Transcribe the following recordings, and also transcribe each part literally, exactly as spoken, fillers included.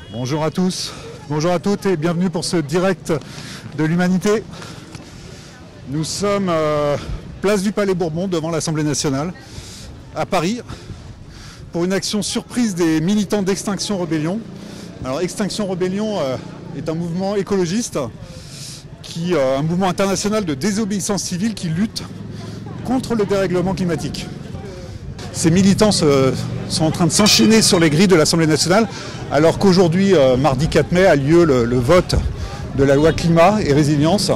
Bonjour à tous, bonjour à toutes et bienvenue pour ce direct de l'Humanité. Nous sommes euh, place du Palais Bourbon devant l'Assemblée nationale à Paris pour une action surprise des militants d'Extinction Rebellion. Alors Extinction Rebellion euh, est un mouvement écologiste, qui, euh, un mouvement international de désobéissance civile qui lutte contre le dérèglement climatique. Ces militants se, sont en train de s'enchaîner sur les grilles de l'Assemblée nationale, alors qu'aujourd'hui, euh, mardi quatre mai, a lieu le, le vote de la loi climat et résilience.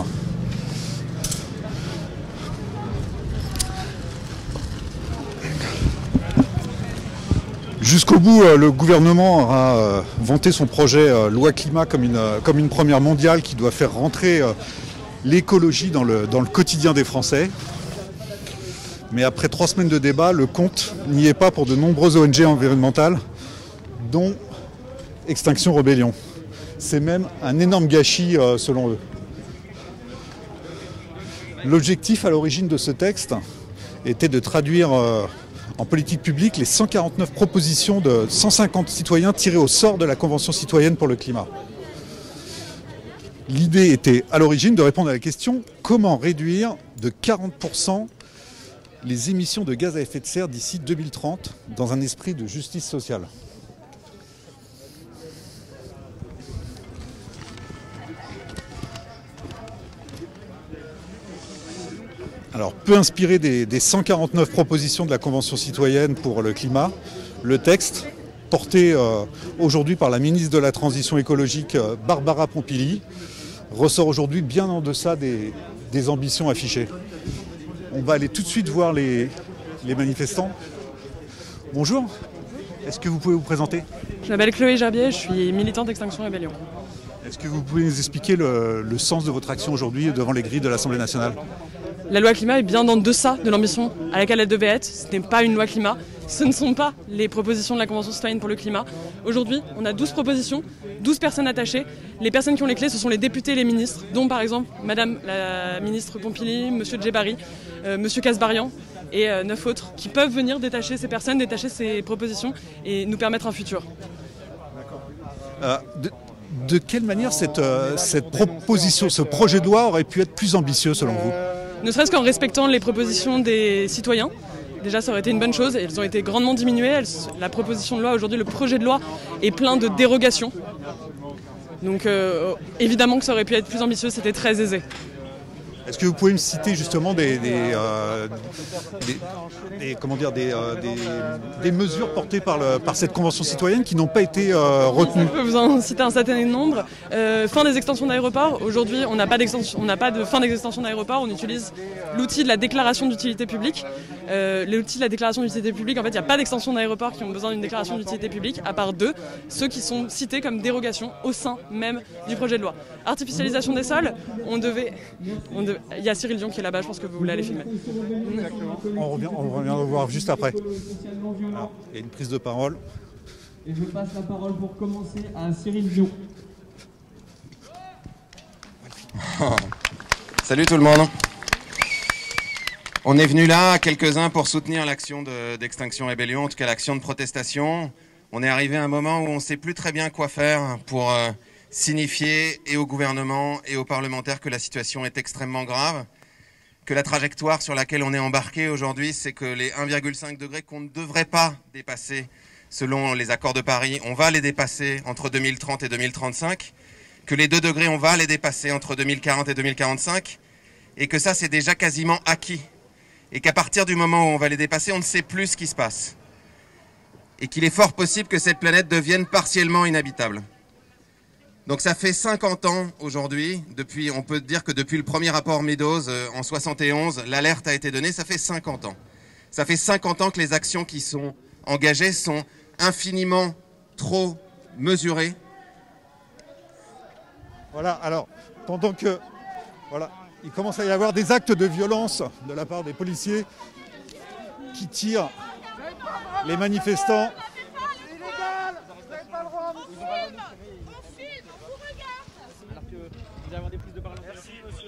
Jusqu'au bout, euh, le gouvernement aura euh, vanté son projet euh, loi climat comme une, euh, comme une première mondiale qui doit faire rentrer euh, l'écologie dans le, dans le quotidien des Français. Mais après trois semaines de débat, le compte n'y est pas pour de nombreuses O N G environnementales, dont Extinction Rebellion. C'est même un énorme gâchis euh, selon eux. L'objectif à l'origine de ce texte était de traduire euh, en politique publique les cent quarante-neuf propositions de cent cinquante citoyens tirées au sort de la Convention citoyenne pour le climat. L'idée était à l'origine de répondre à la question « Comment réduire de quarante pour cent les émissions de gaz à effet de serre d'ici deux mille trente dans un esprit de justice sociale ?» Alors, peu inspiré des, des cent quarante-neuf propositions de la Convention citoyenne pour le climat, le texte, porté euh, aujourd'hui par la ministre de la Transition écologique euh, Barbara Pompili, ressort aujourd'hui bien en deçà des, des ambitions affichées. On va aller tout de suite voir les, les manifestants. Bonjour, est-ce que vous pouvez vous présenter? Je m'appelle Chloé Gerbier, je suis militante d'Extinction Rebellion. Est-ce que vous pouvez nous expliquer le, le sens de votre action aujourd'hui devant les grilles de l'Assemblée nationale? La loi climat est bien en deçà de l'ambition à laquelle elle devait être. Ce n'est pas une loi climat, ce ne sont pas les propositions de la Convention citoyenne pour le climat. Aujourd'hui, on a douze propositions, douze personnes attachées. Les personnes qui ont les clés, ce sont les députés et les ministres, dont par exemple Madame la ministre Pompili, Monsieur Djebari, euh, Monsieur Kasbarian et euh, neuf autres, qui peuvent venir détacher ces personnes, détacher ces propositions et nous permettre un futur. Euh, de, de quelle manière cette, euh, cette proposition, ce projet de loi aurait pu être plus ambitieux selon vous? Ne serait-ce qu'en respectant les propositions des citoyens. Déjà, ça aurait été une bonne chose. Elles ont été grandement diminuées. Elles, la proposition de loi, aujourd'hui, le projet de loi est plein de dérogations. Donc, euh, évidemment que ça aurait pu être plus ambitieux, c'était très aisé. Est-ce que vous pouvez me citer justement des, des, euh, des, des, comment dire, des, euh, des, des mesures portées par, le, par cette Convention citoyenne qui n'ont pas été euh, retenues? Je peux vous en citer un certain nombre. Euh, fin des extensions d'aéroports. Aujourd'hui, on n'a pas, on n'a pas de fin d'extension d'aéroports. On utilise l'outil de la déclaration d'utilité publique. Euh, l'outil de la déclaration d'utilité publique, en fait, il n'y a pas d'extension d'aéroports qui ont besoin d'une déclaration d'utilité publique, à part deux, ceux qui sont cités comme dérogation au sein même du projet de loi. Artificialisation des sols, on devait... On devait Il y a Cyril Dion qui est là-bas, je pense que vous voulez aller filmer. On revient, on revient le voir juste après. Alors, il y a une prise de parole. Et je passe la parole pour commencer à Cyril Dion. Salut tout le monde. On est venu là, quelques-uns, pour soutenir l'action d'Extinction Rebellion, en tout cas l'action de protestation. On est arrivé à un moment où on ne sait plus très bien quoi faire pour... Euh, signifier et au gouvernement et aux parlementaires que la situation est extrêmement grave, que la trajectoire sur laquelle on est embarqué aujourd'hui, c'est que les un virgule cinq degrés qu'on ne devrait pas dépasser selon les accords de Paris, on va les dépasser entre deux mille trente et deux mille trente-cinq, que les deux degrés, on va les dépasser entre deux mille quarante et deux mille quarante-cinq, et que ça, c'est déjà quasiment acquis. Et qu'à partir du moment où on va les dépasser, on ne sait plus ce qui se passe. Et qu'il est fort possible que cette planète devienne partiellement inhabitable. Donc ça fait cinquante ans aujourd'hui, depuis, on peut dire que depuis le premier rapport Meadows euh, en soixante et onze, l'alerte a été donnée, ça fait cinquante ans. Ça fait cinquante ans que les actions qui sont engagées sont infiniment trop mesurées. Voilà, alors, pendant que, voilà, il commence à y avoir des actes de violence de la part des policiers qui tirent les manifestants. Vous allez avoir des prises de parole. Merci, monsieur.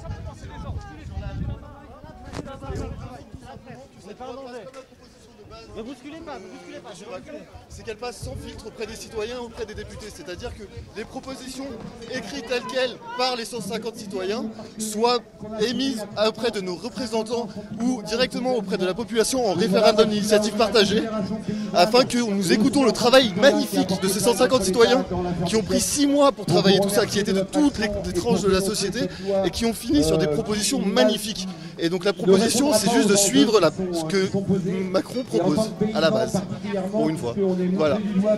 C'est pas un danger. Ne bousculez pas, ne bousculez pas. C'est qu'elle passe sans filtre auprès des citoyens, auprès des députés. C'est-à-dire que les propositions écrites telles quelles par les cent cinquante citoyens soient émises auprès de nos représentants ou directement auprès de la population en référendum d'initiative partagée, afin que nous écoutons le travail magnifique de ces cent cinquante citoyens qui ont pris six mois pour travailler tout ça, qui étaient de toutes les, les tranches de la société et qui ont fini sur des propositions magnifiques. Et donc la proposition, c'est juste de suivre la, ce que Macron propose à la base, pour une fois. Voilà.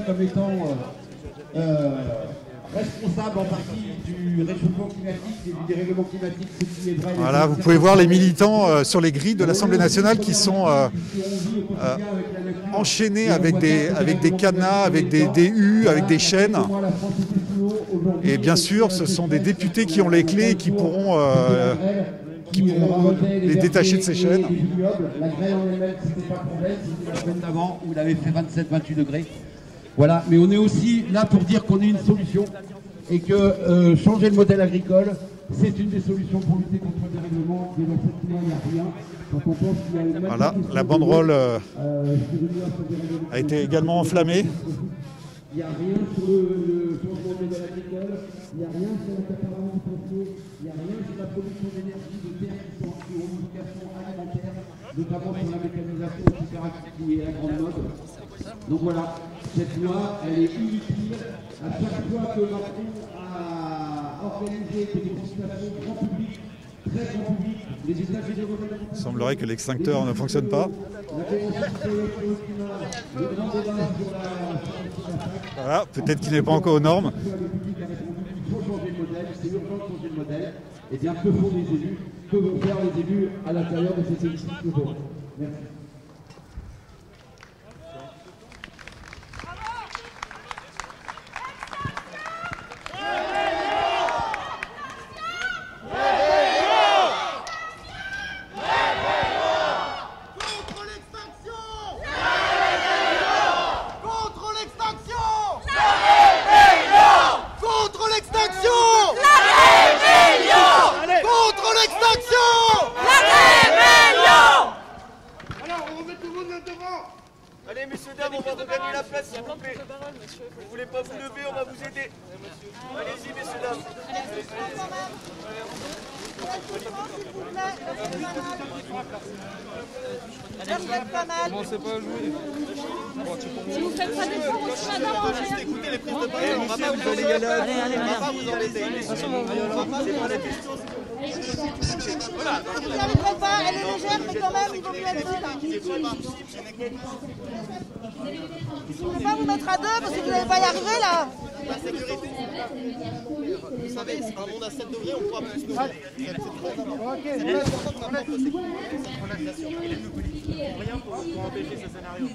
Responsable en partie du réchauffement climatique et du dérèglement climatique, ce qui est vrai. Voilà, vous pouvez voir les militants euh, sur les grilles de l'Assemblée nationale qui sont euh, euh, enchaînés avec des, avec des cadenas, avec des, des hues, avec des chaînes. Et bien sûr, ce sont des députés qui ont les clés et qui pourront, euh, qui pourront les détacher de ces chaînes. La grêle en elle-même, c'était pas le problème, c'était la semaine d'avant où il avait fait vingt-sept à vingt-huit degrés. Voilà, mais on est aussi là pour dire qu'on est une solution et que euh, changer le modèle agricole, c'est une des solutions pour lutter contre le dérèglement. Effectivement, il n'y a rien. Donc on pense qu'il y a une voilà, la banderole euh, a été également enflammée. Il n'y a rien sur le, le changement de modèle agricole, il n'y a rien sur l'accaparement du foncier, il n'y a rien sur la production d'énergie de terres qui sont qui ont une vocation alimentaire, notamment sur la mécanisation, et cetera, qui est la grande mode. Donc voilà, cette loi, elle est inutile. À chaque fois que Macron a organisé des consultations grand public, très grand public, les États généraux de la Il semblerait que l'extincteur ne fonctionne pas. Voilà, peut-être qu'il n'est pas encore aux normes. Il faut changer de modèle, c'est urgent de changer de modèle. Et bien, que font les élus? Que vont faire les élus à l'intérieur de cet hémicycle? Merci. Allez, messieurs, dames, on va regagner la place, s'il vous plaît. Vous voulez pas vous lever, on va vous aider. Allez-y, messieurs, dames. Commencez pas à jouer. Si vous faites pas d'efforts, on se va On va juste écouter les prises de parole, on va pas vous embêter. Allez, allez, on va pas vous embêter. C'est pas la question. Voilà. Vous n'arriverez pas, elle est légère, mais quand même, il vaut mieux être deux là. Je ne peux pas vous mettre à deux parce que vous n'allez pas y arriver là. La sécurité. Vous savez, c'est un monde à sept degrés, on pourra plus se nourrir. C'est très important. C'est important qu'on apporte la sécurité, cette relaxation et les politiques. Rien pour empêcher ce scénario.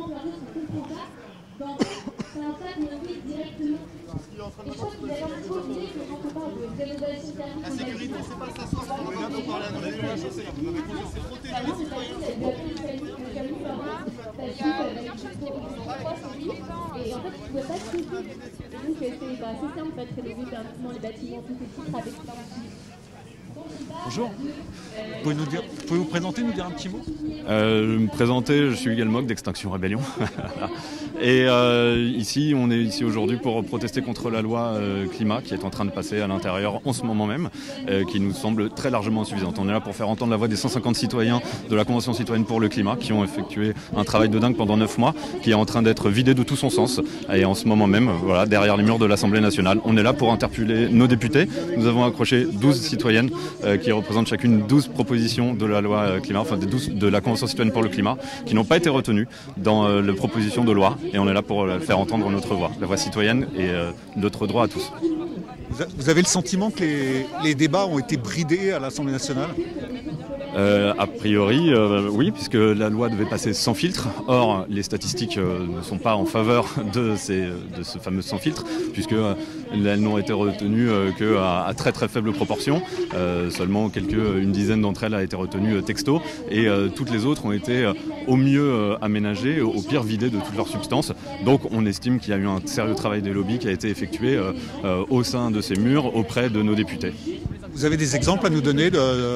La sécurité, c'est pas s'asseoir sur le gars pour parler à nos régulations, c'est protéger les citoyens. Il y a plusieurs choses qui vont se passer. Et en fait, je ne pouvais pas tout dire. Et donc, c'est bah, ça en fait, rénover gratuitement les bâtiments, tout ces titres avec plein de... Bonjour. Vous pouvez, nous dire, vous pouvez vous présenter, nous dire un petit mot? euh, Me présenter, je suis Hugues Elmoc d'Extinction Rébellion. Et euh, ici, on est ici aujourd'hui pour protester contre la loi euh, climat qui est en train de passer à l'intérieur en ce moment même, euh, qui nous semble très largement insuffisante. On est là pour faire entendre la voix des cent cinquante citoyens de la Convention citoyenne pour le climat qui ont effectué un travail de dingue pendant neuf mois, qui est en train d'être vidé de tout son sens. Et en ce moment même, voilà, derrière les murs de l'Assemblée nationale, on est là pour interpeller nos députés. Nous avons accroché douze citoyennes euh, qui représentent chacune douze propositions de la loi euh, climat, enfin des douze de la Convention citoyenne pour le climat, qui n'ont pas été retenues dans euh, les propositions de loi. Et on est là pour euh, faire entendre notre voix, la voix citoyenne et euh, notre droit à tous. Vous avez le sentiment que les, les débats ont été bridés à l'Assemblée nationale? Euh, a priori, euh, oui, puisque la loi devait passer sans filtre. Or, les statistiques euh, ne sont pas en faveur de, ces, de ce fameux sans filtre, puisque euh, elles n'ont été retenues euh, qu'à à très très faible proportion. Euh, seulement quelques, une dizaine d'entre elles a été retenue euh, texto, et euh, toutes les autres ont été euh, au mieux euh, aménagées, au pire vidées de toute leur substance. Donc, on estime qu'il y a eu un sérieux travail des lobbies qui a été effectué euh, euh, au sein de ces murs auprès de nos députés. Vous avez des exemples à nous donner de,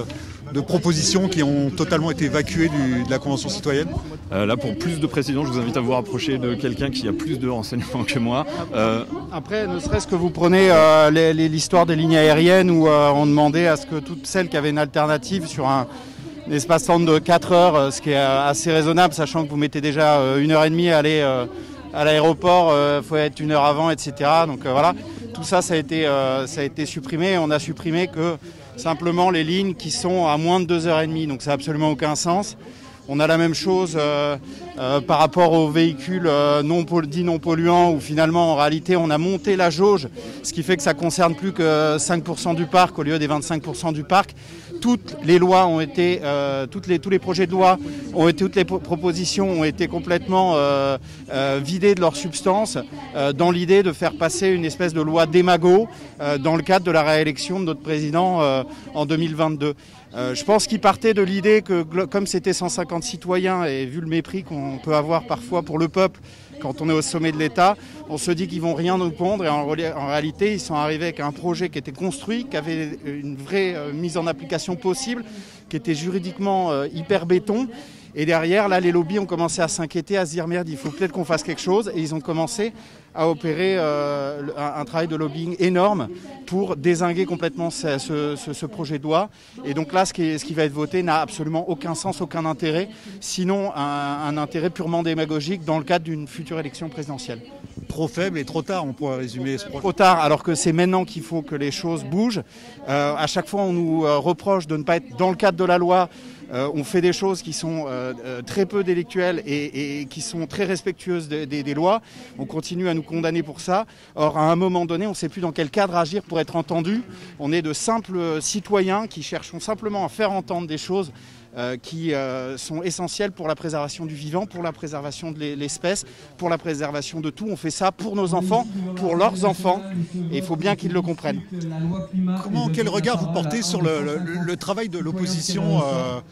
de propositions qui ont totalement été évacuées du, de la Convention citoyenne. Euh, là, pour plus de précision, je vous invite à vous rapprocher de quelqu'un qui a plus de renseignements que moi. Euh... Après, ne serait-ce que vous prenez euh, l'histoire des lignes aériennes où euh, on demandait à ce que toutes celles qui avaient une alternative sur un, un espace temps de quatre heures, ce qui est assez raisonnable, sachant que vous mettez déjà euh, une heure et demie à aller euh, à l'aéroport, il euh, faut être une heure avant, et cetera. Donc euh, voilà, tout ça, ça a été, euh, ça a été supprimé. On a supprimé que simplement les lignes qui sont à moins de deux heures trente, donc ça n'a absolument aucun sens. On a la même chose euh, euh, par rapport aux véhicules euh, non, dits non polluants, où finalement en réalité on a monté la jauge, ce qui fait que ça concerne plus que cinq pour cent du parc au lieu des vingt-cinq pour cent du parc. Toutes les lois ont été, euh, toutes les, tous les projets de loi ont été, toutes les propositions ont été complètement euh, euh, vidées de leur substance euh, dans l'idée de faire passer une espèce de loi démago euh, dans le cadre de la réélection de notre président euh, en deux mille vingt-deux. Euh, je pense qu'il partait de l'idée que comme c'était cent cinquante citoyens et vu le mépris qu'on peut avoir parfois pour le peuple quand on est au sommet de l'État, on se dit qu'ils vont rien nous pondre et en, en réalité ils sont arrivés avec un projet qui était construit, qui avait une vraie euh, mise en application possible, qui était juridiquement euh, hyper béton. Et derrière, là, les lobbies ont commencé à s'inquiéter, à se dire merde, il faut peut-être qu'on fasse quelque chose. Et ils ont commencé à opérer euh, un, un travail de lobbying énorme pour dézinguer complètement ce, ce, ce, ce projet de loi. Et donc là, ce qui, est, ce qui va être voté n'a absolument aucun sens, aucun intérêt, sinon un, un intérêt purement démagogique dans le cadre d'une future élection présidentielle. Trop faible et trop tard, on pourrait résumer ce projet. Trop tard, alors que c'est maintenant qu'il faut que les choses bougent. Euh, à chaque fois, on nous euh, reproche de ne pas être dans le cadre de la loi. Euh, on fait des choses qui sont euh, euh, très peu délictuelles et, et qui sont très respectueuses de, de, des lois. On continue à nous condamner pour ça. Or, à un moment donné, on ne sait plus dans quel cadre agir pour être entendu. On est de simples citoyens qui cherchons simplement à faire entendre des choses euh, qui euh, sont essentielles pour la préservation du vivant, pour la préservation de l'espèce, pour la préservation de tout. On fait ça pour nos enfants, pour leurs enfants, et il faut bien qu'ils le comprennent. Comment, quel regard vous portez sur le, le, le travail de l'opposition euh,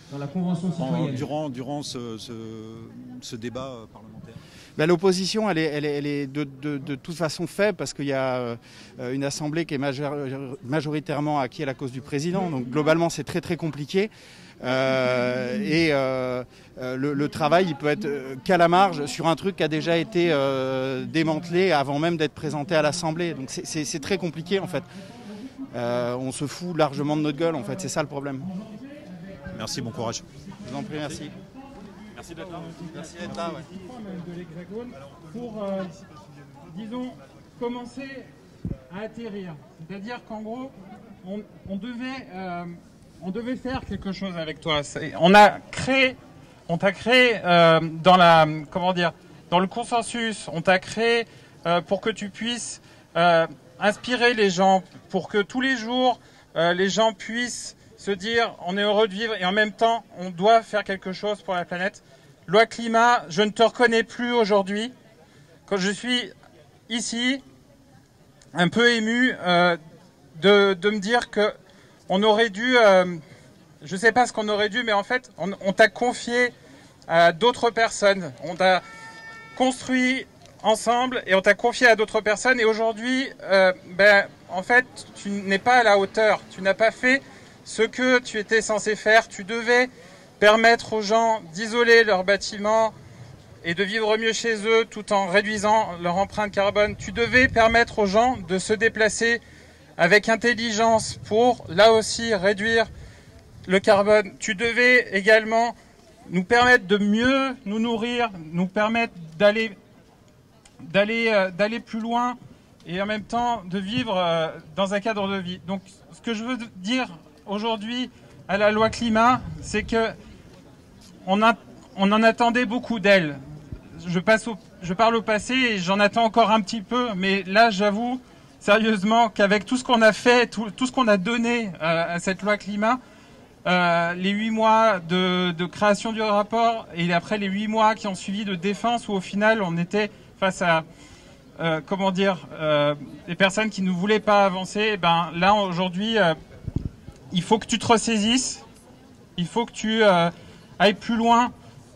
durant, durant ce, ce, ce débat parlementaire? Ben, l'opposition, elle est, elle est, elle est de, de, de toute façon faible parce qu'il y a euh, une assemblée qui est major, majoritairement acquis à la cause du président. Donc globalement, c'est très très compliqué. Euh, et euh, le, le travail, il peut être qu'à la marge sur un truc qui a déjà été euh, démantelé avant même d'être présenté à l'Assemblée. Donc c'est très compliqué en fait. Euh, on se fout largement de notre gueule en fait, c'est ça le problème. Merci, bon courage. Je vous en prie, merci. Merci d'être là. Merci d'être là. Ouais. De l'Hexagone pour, euh, disons, commencer à atterrir. C'est-à-dire qu'en gros, on, on, devait, euh, on devait faire quelque chose avec toi. On a créé, on t'a créé euh, dans la, comment dire, dans le consensus. On t'a créé euh, pour que tu puisses euh, inspirer les gens, pour que tous les jours euh, les gens puissent se dire on est heureux de vivre et en même temps on doit faire quelque chose pour la planète. Loi climat, je ne te reconnais plus aujourd'hui. Quand je suis ici, un peu ému euh, de, de me dire que on aurait dû, euh, je ne sais pas ce qu'on aurait dû, mais en fait on, on t'a confié à d'autres personnes. On t'a construit ensemble et on t'a confié à d'autres personnes. Et aujourd'hui, euh, ben, en fait, tu n'es pas à la hauteur. Tu n'as pas fait ce que tu étais censé faire. Tu devais permettre aux gens d'isoler leurs bâtiments et de vivre mieux chez eux tout en réduisant leur empreinte carbone. Tu devais permettre aux gens de se déplacer avec intelligence pour, là aussi, réduire le carbone. Tu devais également nous permettre de mieux nous nourrir, nous permettre d'aller d'aller euh, d'aller plus loin et en même temps de vivre euh, dans un cadre de vie. Donc, ce que je veux dire aujourd'hui à la loi climat, c'est que on, a, on en attendait beaucoup d'elle. Je, passe au, je parle au passé et j'en attends encore un petit peu, mais là j'avoue sérieusement qu'avec tout ce qu'on a fait, tout, tout ce qu'on a donné euh, à cette loi climat, euh, les huit mois de, de création du rapport et après les huit mois qui ont suivi de défense où au final on était face à euh, comment dire euh, des personnes qui ne voulaient pas avancer, et ben là aujourd'hui euh, il faut que tu te ressaisisses, il faut que tu euh, ailles plus loin.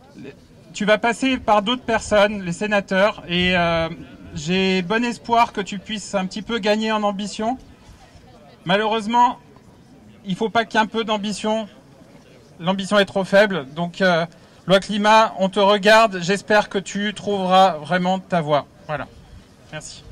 Tu vas passer par d'autres personnes, les sénateurs, et euh, j'ai bon espoir que tu puisses un petit peu gagner en ambition. Malheureusement, il ne faut pas qu'il y ait un peu d'ambition. l'ambition est trop faible. Donc, euh, loi climat, on te regarde. J'espère que tu trouveras vraiment ta voie. Voilà. Merci.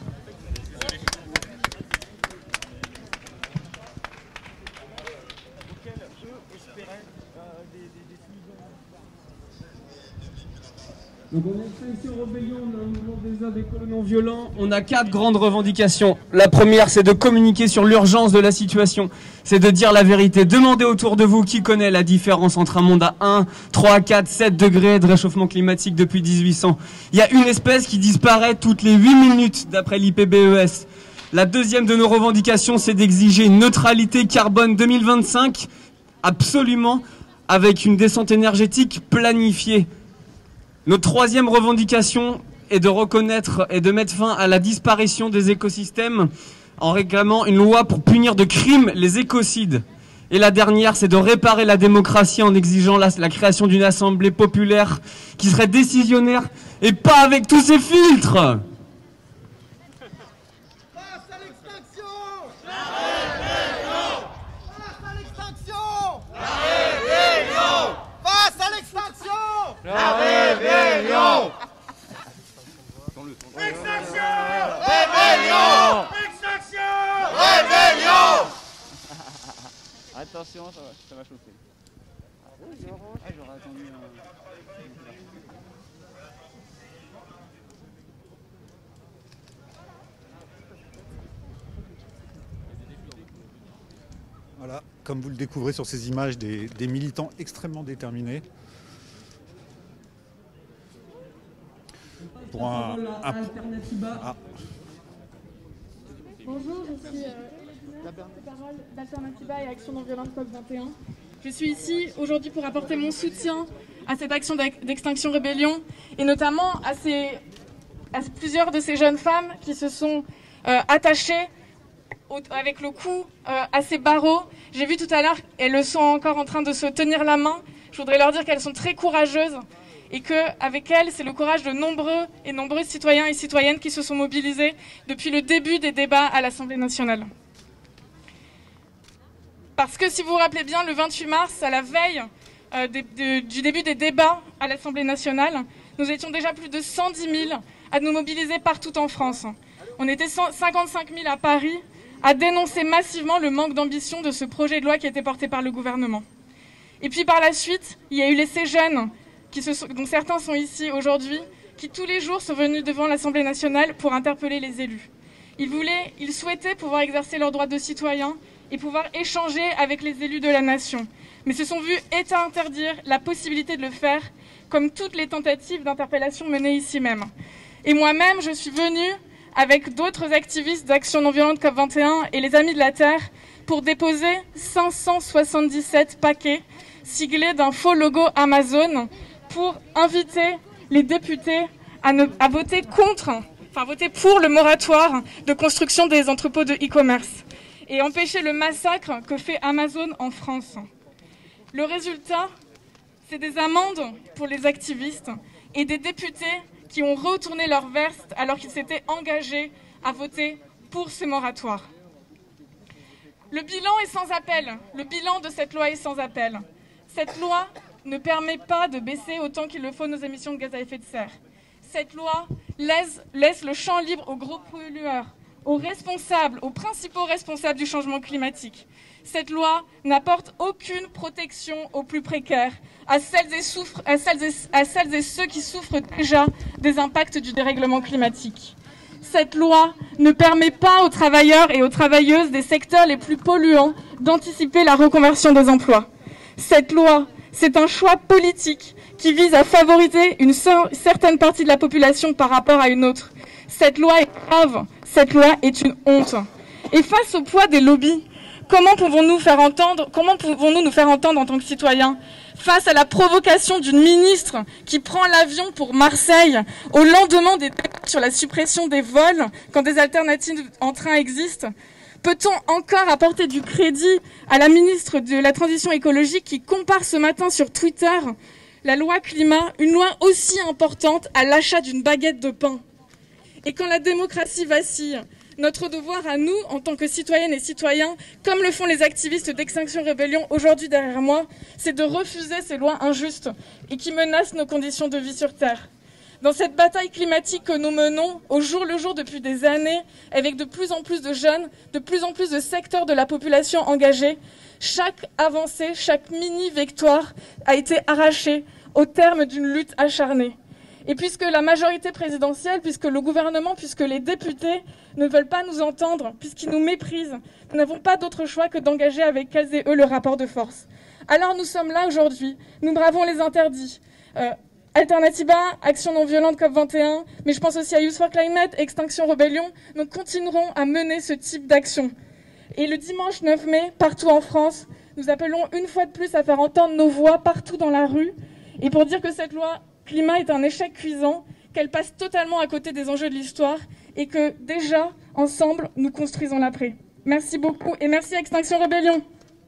Donc on a Extinction Rebellion, on a un mouvement des hommes écolos non violents, on a quatre grandes revendications. La première, c'est de communiquer sur l'urgence de la situation, c'est de dire la vérité. Demandez autour de vous qui connaît la différence entre un monde à un, trois, quatre, sept degrés de réchauffement climatique depuis dix-huit cents. Il y a une espèce qui disparaît toutes les huit minutes d'après l'I P B E S. La deuxième de nos revendications, c'est d'exiger une neutralité carbone deux mille vingt-cinq, absolument, avec une descente énergétique planifiée. Notre troisième revendication est de reconnaître et de mettre fin à la disparition des écosystèmes en réclamant une loi pour punir de crimes les écocides. Et la dernière, c'est de réparer la démocratie en exigeant la, la création d'une assemblée populaire qui serait décisionnaire et pas avec tous ces filtres. La rébellion! Extinction! Rébellion! Extinction! Rébellion! Attention, ça va, ça va chauffer. Ah, j'aurais attendu un... Voilà, comme vous le découvrez sur ces images, des, des militants extrêmement déterminés. Pour un, un... Ah. Bonjour, je suis euh, porte-parole d'Alternativa et Action non violente COP vingt et un. Je suis ici aujourd'hui pour apporter mon soutien à cette action d'Extinction Rebellion et notamment à, ces, à plusieurs de ces jeunes femmes qui se sont euh, attachées au, avec le cou euh, à ces barreaux. J'ai vu tout à l'heure, elles sont encore en train de se tenir la main. Je voudrais leur dire qu'elles sont très courageuses. Et qu'avec elle, c'est le courage de nombreux et nombreuses citoyens et citoyennes qui se sont mobilisés depuis le début des débats à l'Assemblée nationale. Parce que si vous vous rappelez bien, le vingt-huit mars, à la veille euh, de, de, du début des débats à l'Assemblée nationale, nous étions déjà plus de cent dix mille à nous mobiliser partout en France. On était cinquante-cinq mille à Paris à dénoncer massivement le manque d'ambition de ce projet de loi qui était porté par le gouvernement. Et puis par la suite, il y a eu les C jeunes, Qui se sont, dont certains sont ici aujourd'hui, qui tous les jours sont venus devant l'Assemblée nationale pour interpeller les élus. Ils voulaient, ils souhaitaient pouvoir exercer leurs droits de citoyens et pouvoir échanger avec les élus de la nation, mais se sont vus interdire la possibilité de le faire, comme toutes les tentatives d'interpellation menées ici même. Et moi-même, je suis venue avec d'autres activistes d'Action non violente COP vingt et un et les Amis de la Terre pour déposer cinq cent soixante-dix-sept paquets siglés d'un faux logo Amazon, pour inviter les députés à, ne, à voter contre, enfin voter pour le moratoire de construction des entrepôts de e-commerce et empêcher le massacre que fait Amazon en France. Le résultat, c'est des amendes pour les activistes et des députés qui ont retourné leur veste alors qu'ils s'étaient engagés à voter pour ce moratoire. Le bilan est sans appel. Le bilan de cette loi est sans appel. Cette loi ne permet pas de baisser autant qu'il le faut nos émissions de gaz à effet de serre. Cette loi laisse, laisse le champ libre aux gros pollueurs, aux responsables, aux principaux responsables du changement climatique. Cette loi n'apporte aucune protection aux plus précaires, à celles et, souffre, à, celles et, à celles et ceux qui souffrent déjà des impacts du dérèglement climatique. Cette loi ne permet pas aux travailleurs et aux travailleuses des secteurs les plus polluants d'anticiper la reconversion des emplois. Cette loi, c'est un choix politique qui vise à favoriser une certaine partie de la population par rapport à une autre. Cette loi est grave, cette loi est une honte. Et face au poids des lobbies, comment pouvons-nous faire entendre, comment pouvons-nous nous faire entendre en tant que citoyens face à la provocation d'une ministre qui prend l'avion pour Marseille au lendemain des débats sur la suppression des vols quand des alternatives en train existent? Peut-on encore apporter du crédit à la ministre de la Transition écologique qui compare ce matin sur Twitter la loi climat, une loi aussi importante, à l'achat d'une baguette de pain? Et quand la démocratie vacille, Notre devoir à nous, en tant que citoyennes et citoyens, comme le font les activistes d'Extinction Rebellion aujourd'hui derrière moi, c'est de refuser ces lois injustes et qui menacent nos conditions de vie sur Terre. Dans cette bataille climatique que nous menons au jour le jour depuis des années, avec de plus en plus de jeunes, de plus en plus de secteurs de la population engagés, chaque avancée, chaque mini-victoire a été arrachée au terme d'une lutte acharnée. Et puisque la majorité présidentielle, puisque le gouvernement, puisque les députés ne veulent pas nous entendre, puisqu'ils nous méprisent, nous n'avons pas d'autre choix que d'engager avec elles et eux le rapport de force. Alors nous sommes là aujourd'hui, nous bravons les interdits. Euh, Alternatiba, Action non violente COP vingt et un, mais je pense aussi à Youth for Climate, Extinction Rebellion, nous continuerons à mener ce type d'action. Et le dimanche neuf mai, partout en France, nous appelons une fois de plus à faire entendre nos voix partout dans la rue, et pour dire que cette loi climat est un échec cuisant, qu'elle passe totalement à côté des enjeux de l'histoire, et que déjà, ensemble, nous construisons l'après. Merci beaucoup, et merci à Extinction Rebellion.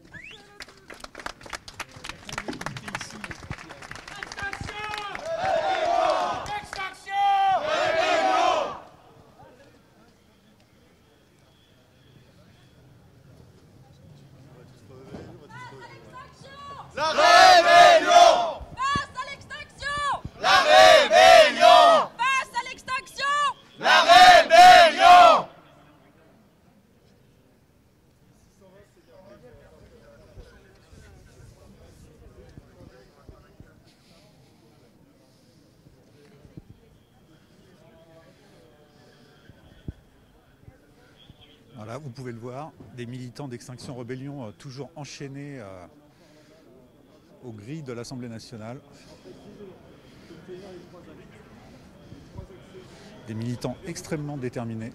La rébellion! Face à l'extinction! La rébellion! Face à l'extinction! La rébellion! Voilà, vous pouvez le voir, des militants d'Extinction Rebellion euh, toujours enchaînés euh, aux grilles de l'Assemblée nationale. Des militants extrêmement déterminés.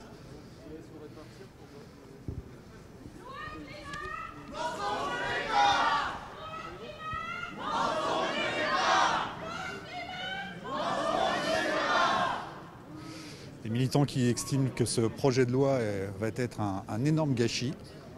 Des militants qui estiment que ce projet de loi est, va être un, un énorme gâchis.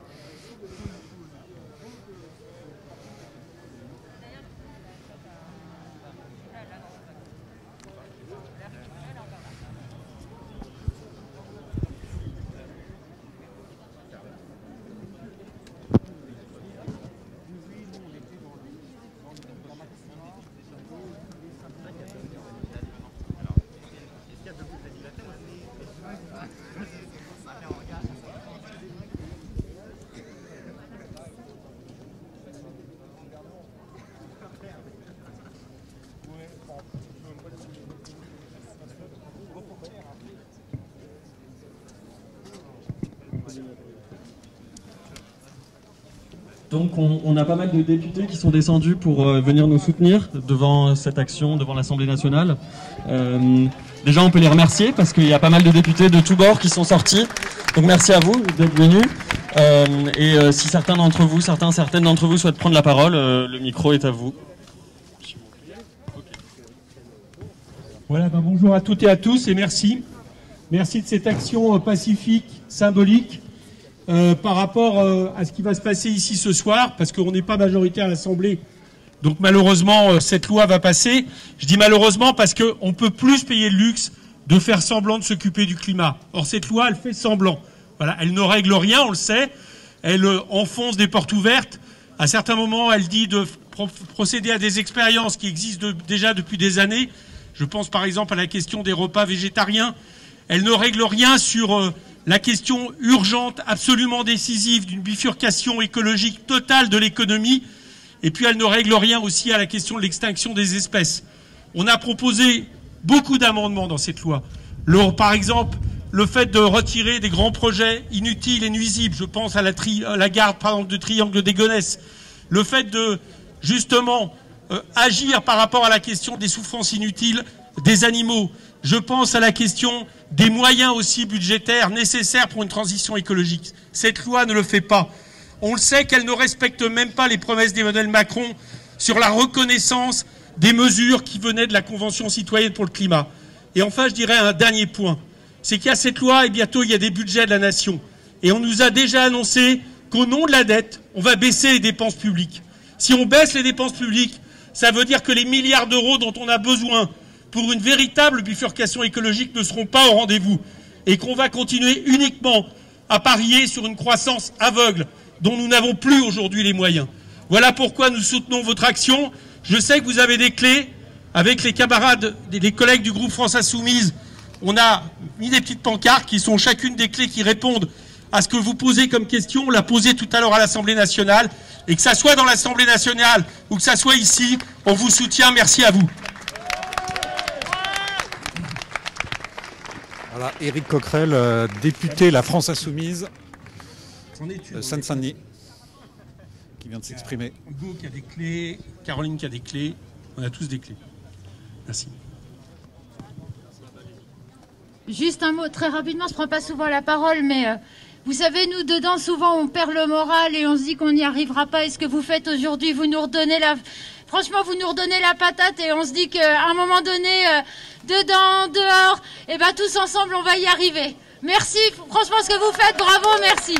Donc on, on a pas mal de députés qui sont descendus pour euh, venir nous soutenir devant cette action, devant l'Assemblée nationale. Euh, déjà on peut les remercier parce qu'il y a pas mal de députés de tous bords qui sont sortis. Donc merci à vous d'être venus. Euh, et euh, si certains d'entre vous, certains, certaines d'entre vous souhaitent prendre la parole, euh, le micro est à vous. Voilà, ben bonjour à toutes et à tous et merci. Merci de cette action euh, pacifique, symbolique. Euh, par rapport euh, à ce qui va se passer ici ce soir, parce qu'on n'est pas majoritaire à l'Assemblée. Donc malheureusement, euh, cette loi va passer. Je dis malheureusement parce qu'on ne peut plus se payer le luxe de faire semblant de s'occuper du climat. Or cette loi, elle fait semblant. Voilà, elle ne règle rien, on le sait. Elle euh, enfonce des portes ouvertes. À certains moments, elle dit de pro procéder à des expériences qui existent de, déjà depuis des années. Je pense par exemple à la question des repas végétariens. Elle ne règle rien sur... Euh, la question urgente, absolument décisive d'une bifurcation écologique totale de l'économie, et puis elle ne règle rien aussi à la question de l'extinction des espèces. On a proposé beaucoup d'amendements dans cette loi. Le, par exemple, le fait de retirer des grands projets inutiles et nuisibles, je pense à la, tri, à la gare par exemple, de Triangle des Gonesse, le fait de justement euh, agir par rapport à la question des souffrances inutiles des animaux. Je pense à la question des moyens aussi budgétaires nécessaires pour une transition écologique. Cette loi ne le fait pas. On le sait qu'elle ne respecte même pas les promesses d'Emmanuel Macron sur la reconnaissance des mesures qui venaient de la Convention citoyenne pour le climat. Et enfin, je dirais un dernier point. C'est qu'il y a cette loi et bientôt il y a des budgets de la nation. Et on nous a déjà annoncé qu'au nom de la dette, on va baisser les dépenses publiques. Si on baisse les dépenses publiques, ça veut dire que les milliards d'euros dont on a besoin pour une véritable bifurcation écologique ne seront pas au rendez-vous. et qu'on va continuer uniquement à parier sur une croissance aveugle dont nous n'avons plus aujourd'hui les moyens. Voilà pourquoi nous soutenons votre action. Je sais que vous avez des clés. Avec les camarades, les collègues du groupe France Insoumise, on a mis des petites pancartes qui sont chacune des clés qui répondent à ce que vous posez comme question. On l'a posé tout à l'heure à l'Assemblée nationale. Et que ça soit dans l'Assemblée nationale ou que ça soit ici, on vous soutient. Merci à vous. Voilà, Éric Coquerel, euh, député La France Insoumise, de Seine-Saint-Denis, qui vient de s'exprimer. Hugo qui a des clés, Caroline qui a des clés, on a tous des clés. Merci. Juste un mot, très rapidement, je ne prends pas souvent la parole, mais euh, vous savez, nous, dedans, souvent, on perd le moral et on se dit qu'on n'y arrivera pas. Et ce que vous faites aujourd'hui, vous nous redonnez la... Franchement, vous nous redonnez la patate et on se dit qu'à un moment donné, euh, dedans, dehors, et ben tous ensemble, on va y arriver. Merci, franchement, ce que vous faites, bravo, merci.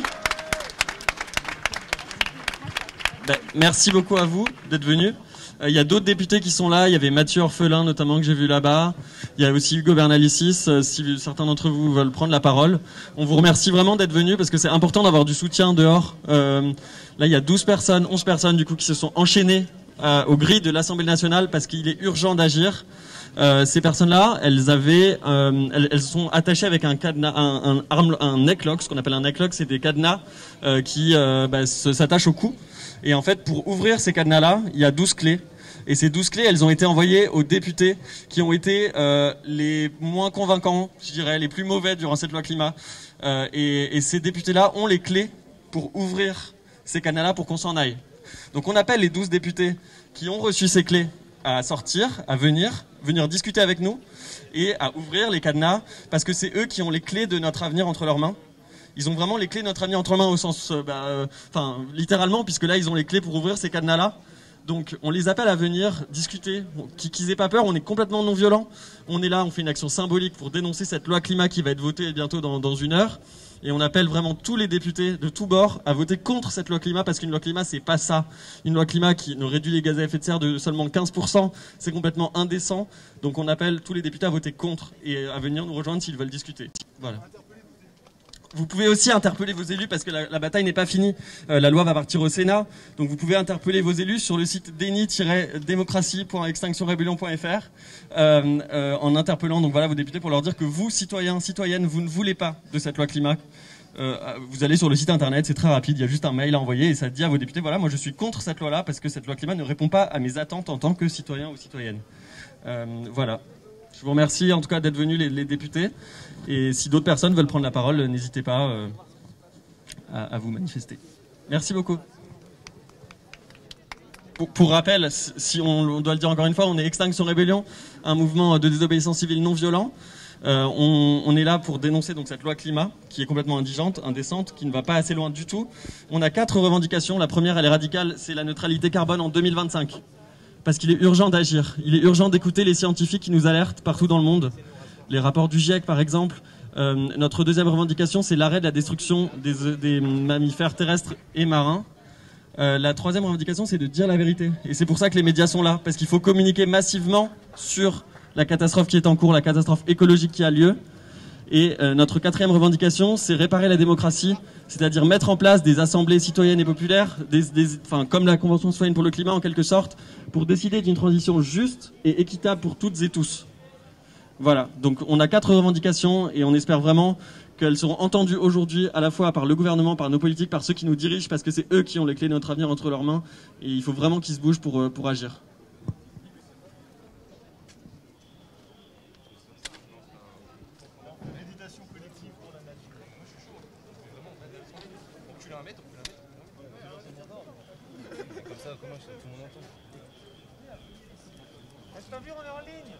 Ben, merci beaucoup à vous d'être venus. Il euh, y a d'autres députés qui sont là. Il y avait Mathieu Orphelin notamment que j'ai vu là-bas. Il y a aussi Hugo Bernalicis. Euh, si certains d'entre vous veulent prendre la parole, on vous remercie vraiment d'être venus parce que c'est important d'avoir du soutien dehors. Euh, là, il y a douze personnes, onze personnes du coup qui se sont enchaînées euh, aux grilles de l'Assemblée nationale parce qu'il est urgent d'agir. Euh, ces personnes-là, elles avaient, euh, elles, elles sont attachées avec un cadenas, un, un, un necklock. Ce qu'on appelle un necklock, c'est des cadenas euh, qui euh, bah, s'attachent au cou. Et en fait, pour ouvrir ces cadenas-là, il y a douze clés. Et ces douze clés, elles ont été envoyées aux députés qui ont été euh, les moins convaincants, je dirais, les plus mauvais durant cette loi climat. Euh, et, et ces députés-là ont les clés pour ouvrir ces cadenas-là pour qu'on s'en aille. Donc on appelle les douze députés qui ont reçu ces clés à sortir, à venir, venir discuter avec nous et à ouvrir les cadenas parce que c'est eux qui ont les clés de notre avenir entre leurs mains. Ils ont vraiment les clés de notre avenir entre leurs mains au sens, euh, bah, euh, enfin, littéralement, puisque là, ils ont les clés pour ouvrir ces cadenas-là. Donc, on les appelle à venir discuter, qu'ils aient pas peur, on est complètement non-violent. On est là, on fait une action symbolique pour dénoncer cette loi climat qui va être votée bientôt dans, dans une heure. Et on appelle vraiment tous les députés de tous bords à voter contre cette loi climat parce qu'une loi climat, c'est pas ça. Une loi climat qui ne réduit les gaz à effet de serre de seulement quinze pour cent, c'est complètement indécent. Donc, on appelle tous les députés à voter contre et à venir nous rejoindre s'ils veulent discuter. Voilà. Vous pouvez aussi interpeller vos élus parce que la, la bataille n'est pas finie. Euh, la loi va partir au Sénat. Donc vous pouvez interpeller vos élus sur le site déni tiret démocratie point extinction rebellion point f r euh, euh, en interpellant donc voilà vos députés pour leur dire que vous, citoyens, citoyennes, vous ne voulez pas de cette loi climat. Euh, vous allez sur le site internet, c'est très rapide, il y a juste un mail à envoyer et ça dit à vos députés, voilà, moi je suis contre cette loi-là parce que cette loi climat ne répond pas à mes attentes en tant que citoyen ou citoyenne. Euh, voilà. Je vous remercie en tout cas d'être venus les, les députés. Et si d'autres personnes veulent prendre la parole, n'hésitez pas euh, à, à vous manifester. Merci beaucoup. Pour, pour rappel, si on, on doit le dire encore une fois, on est Extinction Rebellion, un mouvement de désobéissance civile non violent. Euh, on, on est là pour dénoncer donc cette loi climat qui est complètement indigente, indécente, qui ne va pas assez loin du tout. On a quatre revendications. La première, elle est radicale, c'est la neutralité carbone en deux mille vingt-cinq. Parce qu'il est urgent d'agir. Il est urgent d'écouter les scientifiques qui nous alertent partout dans le monde. Les rapports du GIEC, par exemple. Euh, notre deuxième revendication, c'est l'arrêt de la destruction des, des mammifères terrestres et marins. Euh, la troisième revendication, c'est de dire la vérité. Et c'est pour ça que les médias sont là. Parce qu'il faut communiquer massivement sur la catastrophe qui est en cours, la catastrophe écologique qui a lieu. Et euh, notre quatrième revendication, c'est réparer la démocratie, c'est-à-dire mettre en place des assemblées citoyennes et populaires, des, des, enfin, comme la Convention citoyenne pour le climat en quelque sorte, pour décider d'une transition juste et équitable pour toutes et tous. Voilà, donc on a quatre revendications et on espère vraiment qu'elles seront entendues aujourd'hui à la fois par le gouvernement, par nos politiques, par ceux qui nous dirigent, parce que c'est eux qui ont les clés de notre avenir entre leurs mains et il faut vraiment qu'ils se bougent pour, pour agir. T'as vu, on est en ligne.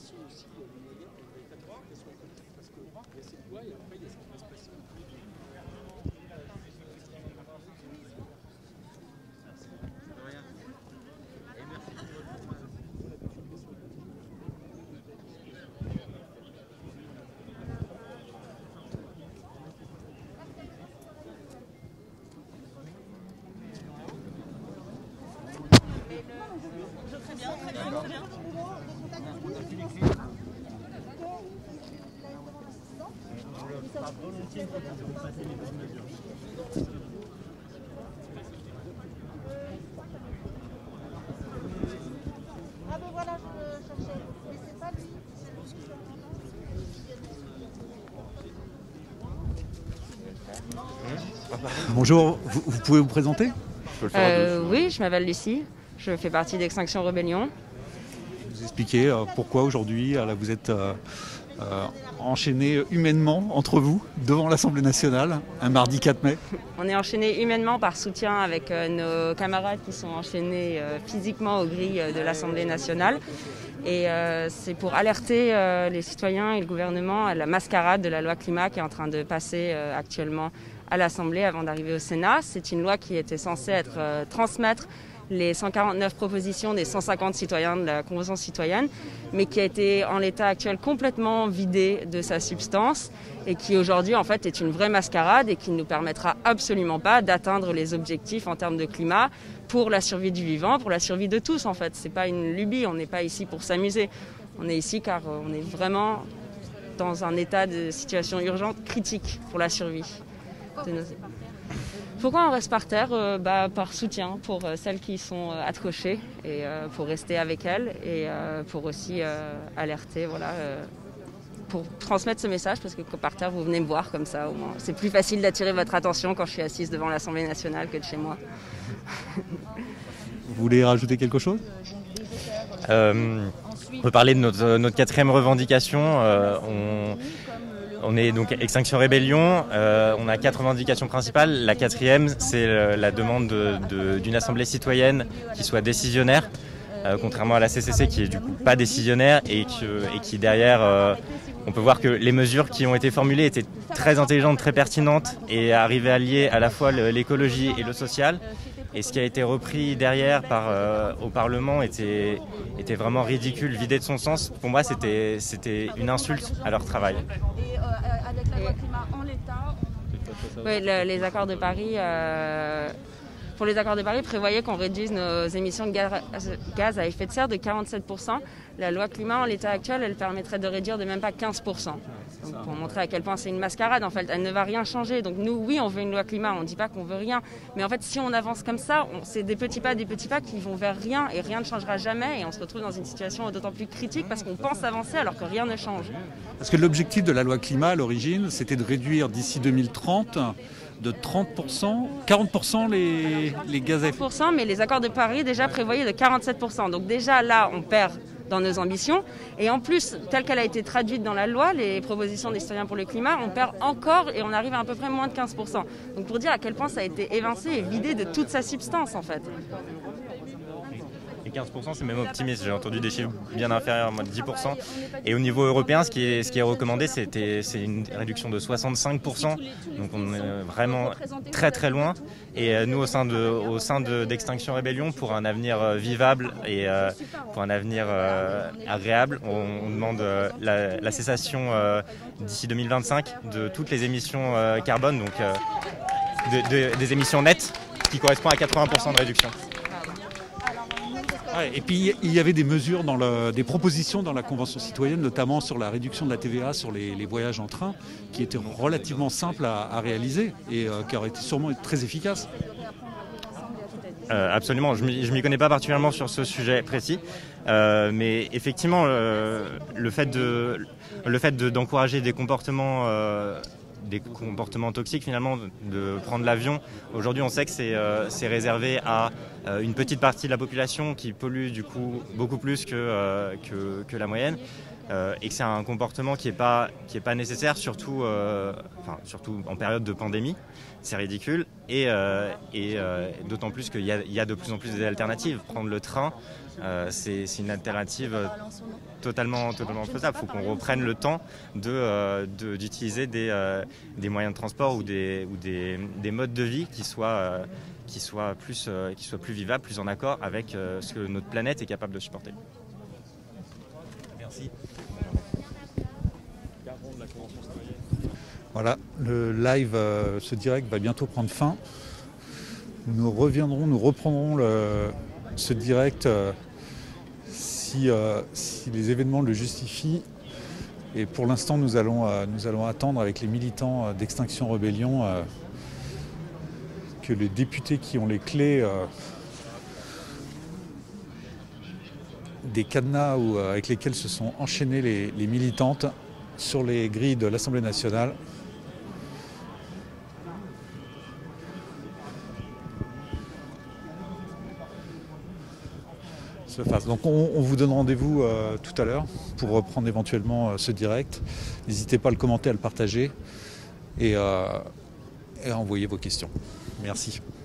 Ah ben voilà, je cherchais. Mais c'est pas lui, c'est le super. Bonjour, vous, vous pouvez vous présenter? euh, Oui, je m'appelle Lucie, je fais partie d'Extinction Rebellion. Vous expliquez euh, pourquoi aujourd'hui euh, vous êtes euh, euh, enchaînés humainement entre vous devant l'Assemblée nationale un mardi quatre mai. On est enchaînés humainement par soutien avec euh, nos camarades qui sont enchaînés euh, physiquement aux grilles euh, de l'Assemblée nationale. Et euh, c'est pour alerter euh, les citoyens et le gouvernement à la mascarade de la loi climat qui est en train de passer euh, actuellement à l'Assemblée avant d'arriver au Sénat. C'est une loi qui était censée être, euh, transmettre les cent quarante-neuf propositions des cent cinquante citoyens de la Convention citoyenne, mais qui a été en l'état actuel complètement vidée de sa substance et qui aujourd'hui en fait est une vraie mascarade et qui ne nous permettra absolument pas d'atteindre les objectifs en termes de climat pour la survie du vivant, pour la survie de tous en fait. C'est pas une lubie, on n'est pas ici pour s'amuser. On est ici car on est vraiment dans un état de situation urgente critique pour la survie de nos... Pourquoi on reste par terre? euh, bah, Par soutien pour euh, celles qui sont euh, accrochées et euh, pour rester avec elles et euh, pour aussi euh, alerter, voilà, euh, pour transmettre ce message parce que par terre vous venez me voir comme ça au moins. C'est plus facile d'attirer votre attention quand je suis assise devant l'Assemblée nationale que de chez moi. Vous voulez rajouter quelque chose? euh, On peut parler de notre, notre quatrième revendication. Euh, on... On est donc Extinction Rebellion, euh, on a quatre revendications principales. La quatrième, c'est la demande de, de, d'une assemblée citoyenne qui soit décisionnaire, euh, contrairement à la C C C qui est du coup pas décisionnaire et, que, et qui derrière, euh, on peut voir que les mesures qui ont été formulées étaient très intelligentes, très pertinentes et arrivaient à lier à la fois l'écologie et le social. Et ce qui a été repris derrière par, euh, au Parlement était, était vraiment ridicule, vidé de son sens. Pour moi, c'était, c'était une insulte à leur travail. Et euh, avec la loi climat en l'état... Oui, le, les accords de Paris, euh, pour les accords de Paris, prévoyaient qu'on réduise nos émissions de gaz, gaz à effet de serre de quarante-sept pour cent. La loi climat en l'état actuel, elle permettrait de réduire de même pas quinze pour cent. Donc, pour montrer à quel point c'est une mascarade, en fait, elle ne va rien changer. Donc nous, oui, on veut une loi climat, on ne dit pas qu'on veut rien. Mais en fait, si on avance comme ça, on, c'est des petits pas, des petits pas qui vont vers rien et rien ne changera jamais. Et on se retrouve dans une situation d'autant plus critique parce qu'on pense avancer alors que rien ne change. Parce que l'objectif de la loi climat à l'origine, c'était de réduire d'ici deux mille trente de trente pour cent, quarante pour cent les, les gaz à effet de serre. Mais les accords de Paris déjà prévoyaient de quarante-sept pour cent. Donc déjà là, on perd dans nos ambitions. Et en plus, telle qu'elle a été traduite dans la loi, les propositions des citoyens pour le climat, on perd encore et on arrive à à peu près moins de quinze pour cent. Donc pour dire à quel point ça a été évincé et vidé de toute sa substance en fait. Et quinze pour cent, c'est même optimiste. J'ai entendu des chiffres bien inférieurs, moi de dix pour cent. Et au niveau européen, ce qui est, ce qui est recommandé, c'était, c'est une réduction de soixante-cinq pour cent. Donc on est vraiment très très loin. Et nous, au sein de, au sein de, d'Extinction Rebellion, pour un avenir vivable et euh, pour un avenir euh, agréable, on, on demande euh, la, la cessation euh, d'ici deux mille vingt-cinq de toutes les émissions euh, carbone, donc euh, de, de, des émissions nettes, qui correspond à quatre-vingts pour cent de réduction. Ouais, et puis il y avait des mesures, dans le, des propositions dans la Convention citoyenne, notamment sur la réduction de la T V A sur les, les voyages en train, qui étaient relativement simples à, à réaliser et euh, qui auraient été sûrement très efficaces. Euh, absolument, je ne m'y connais pas particulièrement sur ce sujet précis, euh, mais effectivement, euh, le fait de, le fait de, d'encourager des comportements... Euh, des comportements toxiques finalement, de prendre l'avion. Aujourd'hui, on sait que c'est euh, c'est réservé à euh, une petite partie de la population qui pollue du coup beaucoup plus que, euh, que, que la moyenne. euh, et que c'est un comportement qui n'est pas, qui est pas nécessaire, surtout, euh, enfin, surtout en période de pandémie. C'est ridicule et, euh, et euh, d'autant plus qu'il y a, il y a de plus en plus d'alternatives. Prendre le train, euh, c'est une alternative totalement, totalement faisable. Il faut qu'on reprenne le temps de, euh, de, d'utiliser des, euh, des moyens de transport ou des, ou des, des modes de vie qui soient, euh, qui soient, plus, euh, qui soient plus vivables, plus en accord avec euh, ce que notre planète est capable de supporter. Merci. Voilà, le live, euh, ce direct va bientôt prendre fin. Nous reviendrons, nous reprendrons le, ce direct euh, si, euh, si les événements le justifient. Et pour l'instant, nous allons, euh, nous allons attendre avec les militants d'Extinction Rebellion euh, que les députés qui ont les clés euh, des cadenas où, euh, avec lesquels se sont enchaînées les, les militantes sur les grilles de l'Assemblée nationale se fasse. Donc on, on vous donne rendez-vous euh, tout à l'heure pour reprendre éventuellement euh, ce direct. N'hésitez pas à le commenter, à le partager et, euh, et à envoyer vos questions. Merci.